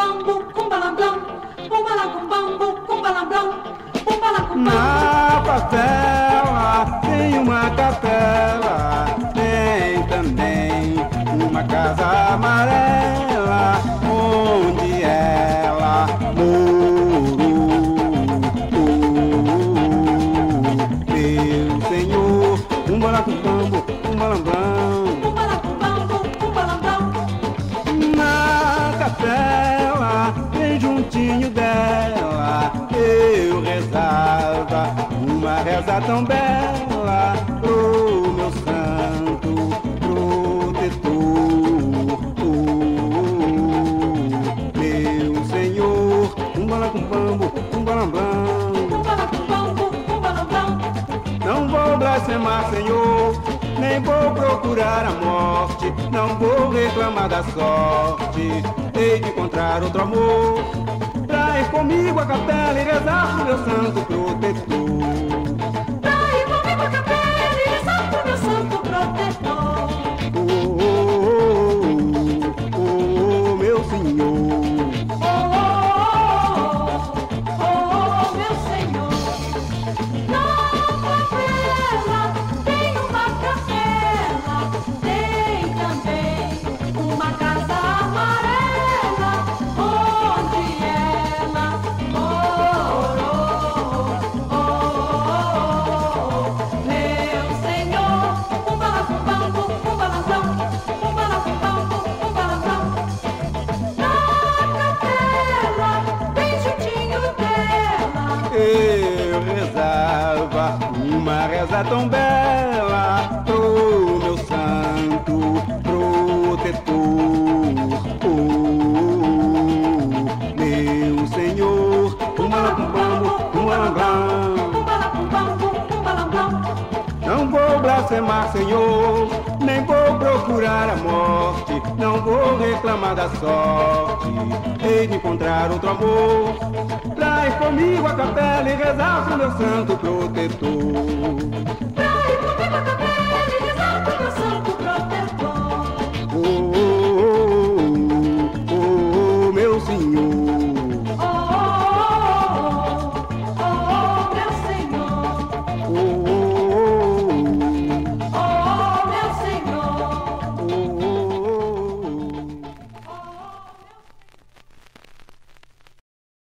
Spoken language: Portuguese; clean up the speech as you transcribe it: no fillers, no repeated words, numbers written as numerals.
Na favela tem uma capela, tem também uma casa amarela, onde ela morou. Meu Senhor, um balacubambo, um balambão. Na capela, bem juntinho dela, eu rezava uma reza tão bela pro meu santo protetor. Meu Senhor, um balacubambo, um balambão. Não vou blasfemar, Senhor, nem vou procurar a morte, não vou reclamar da sorte, hei de encontrar outro amor, pra ir comigo a capela e rezar pro meu santo protetor. Pra ir comigo a capela e rezar pro meu santo protetor. Meu Senhor. Meu Senhor. Na favela tem uma capela, tem também uma casa amarela, onde ela morou. Meu Senhor, um balacubambo, um balazão, um balacubambo, um balazão. Na capela, bem juntinho dela, Eu rezava uma reza tão bela pro meu santo protetor. Meu Senhor, um balacubambo, um balambão. um balacubambo, um balambão. Não vou blasfemar, Senhor, nem vou procurar a morte, não vou reclamar da sorte, hei de encontrar outro amor, pra ir comigo a capela e rezar pro meu santo protetor.